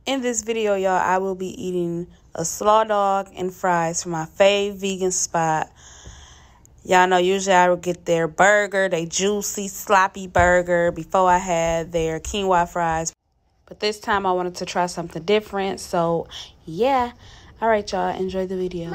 In this video, y'all, I will be eating a Slawdog and fries from my fave vegan spot. Y'all know usually I would get their burger, they juicy, sloppy burger before I had their quinoa fries. But this time I wanted to try something different. So, yeah. All right, y'all. Enjoy the video.